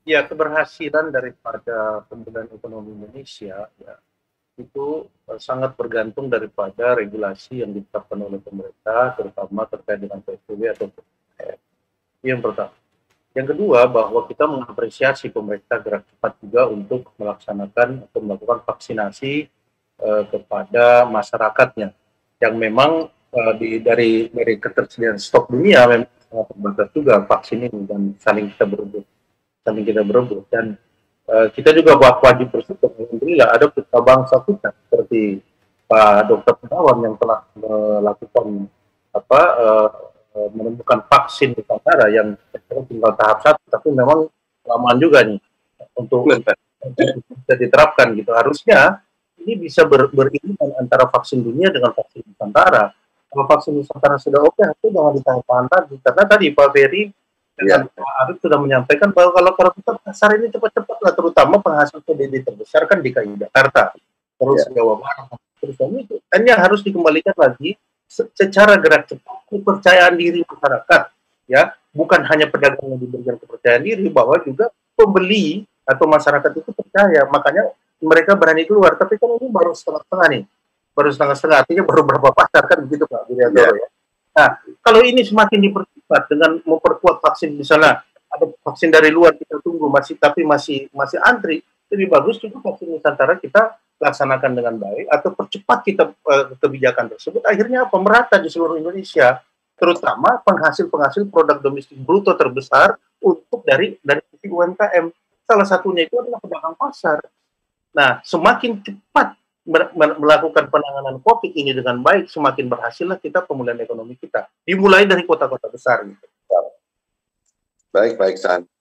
Ya, keberhasilan daripada pemulihan ekonomi Indonesia ya, itu sangat bergantung daripada regulasi yang ditetapkan oleh pemerintah, terutama terkait dengan PSBB atau PPKM. Yang pertama. Yang kedua, bahwa kita mengapresiasi pemerintah gerak cepat juga untuk melaksanakan atau melakukan vaksinasi kepada masyarakatnya, yang memang dari ketersediaan stok dunia memang sangat terbatas juga vaksin ini dan saling kita berebut dan kita juga wajib bersyukur alhamdulillah ada putra bangsa kita seperti Pak Dr. Gunawan yang telah melakukan menemukan vaksin Nusantara yang tinggal tahap 1, tapi memang lamaan juga nih untuk bisa diterapkan gitu. Harusnya ini bisa beriringan antara vaksin dunia dengan vaksin Nusantara. Kalau vaksin Nusantara sudah oke, itu jangan ditahan lagi. Karena tadi Pak Ferry dan Pak Arief sudah menyampaikan bahwa kalau kita pasar ini cepat-cepat lah, terutama penghasil PDB terbesar kan DKI Jakarta, terus Jawa Barat, terus ini yang harus dikembalikan lagi secara gerak cepat kepercayaan diri masyarakat, ya, bukan hanya pedagang yang diberikan kepercayaan diri, bahwa juga pembeli atau masyarakat itu percaya, makanya mereka berani keluar. Tapi kan ini baru setengah-setengah nih, baru setengah-setengah, artinya baru berapa pasar kan begitu Pak Wiryadoro ya. Nah, kalau ini semakin dipercepat dengan memperkuat vaksin, misalnya ada vaksin dari luar kita tunggu tapi masih antri, lebih bagus juga vaksin Nusantara kita laksanakan dengan baik atau percepat kita kebijakan tersebut, akhirnya apa, merata di seluruh Indonesia, terutama penghasil produk domestik bruto terbesar untuk dari UMKM. Salah satunya itu adalah pedagang pasar. Nah, semakin cepat melakukan penanganan COVID ini dengan baik, semakin berhasillah kita pemulihan ekonomi kita. Dimulai dari kota-kota besar gitu. Baik, San.